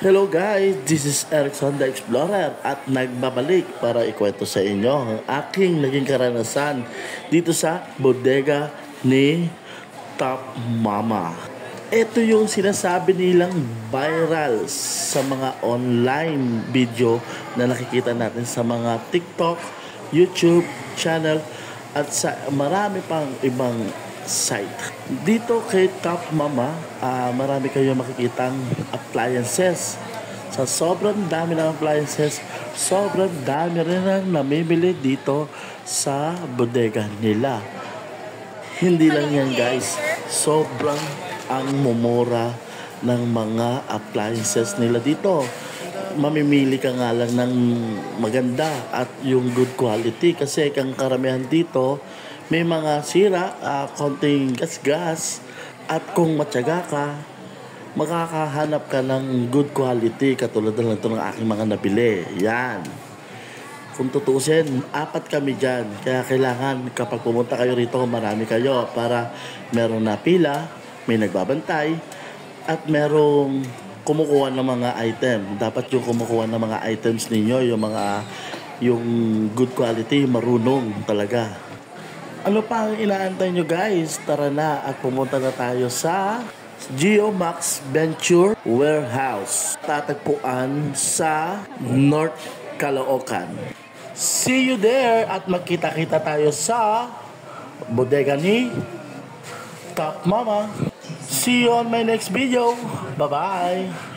Hello guys, this is Erickson the Explorer at nagbabalik para ikwento sa inyo ang aking naging karanasan dito sa bodega ni Top Mama. Ito yung sinasabi nilang viral sa mga online video na nakikita natin sa mga TikTok, YouTube channel at sa marami pang ibang site. Dito kay Top Mama, marami kayong makikitang appliances. Sa sobrang dami ng appliances, sobrang dami rin ang namimili dito sa bodega nila. Hindi lang yan guys, sobrang ang mumura ng mga appliances nila dito. Mamimili ka nga lang ng maganda at yung good quality kasi kang karamihan dito may mga sira, konting gas-gas at kung matyaga ka, makakahanap ka ng good quality katulad na lang ito ng aking mga nabili. Yan. Kung tutusin, 4 kami dyan. Kaya kailangan kapag pumunta kayo rito, marami kayo para merong napila, may nagbabantay, at merong kumukuha ng mga item. Dapat yung kumukuha ng mga items ninyo, yung good quality, marunong talaga. Ano pa ang inaantay nyo guys? Tara na at pumunta na tayo sa Geomax Venture Warehouse. Tatagpuan sa North Caloocan. See you there at magkita-kita tayo sa bodega ni Top Mama. See you on my next video. Bye-bye.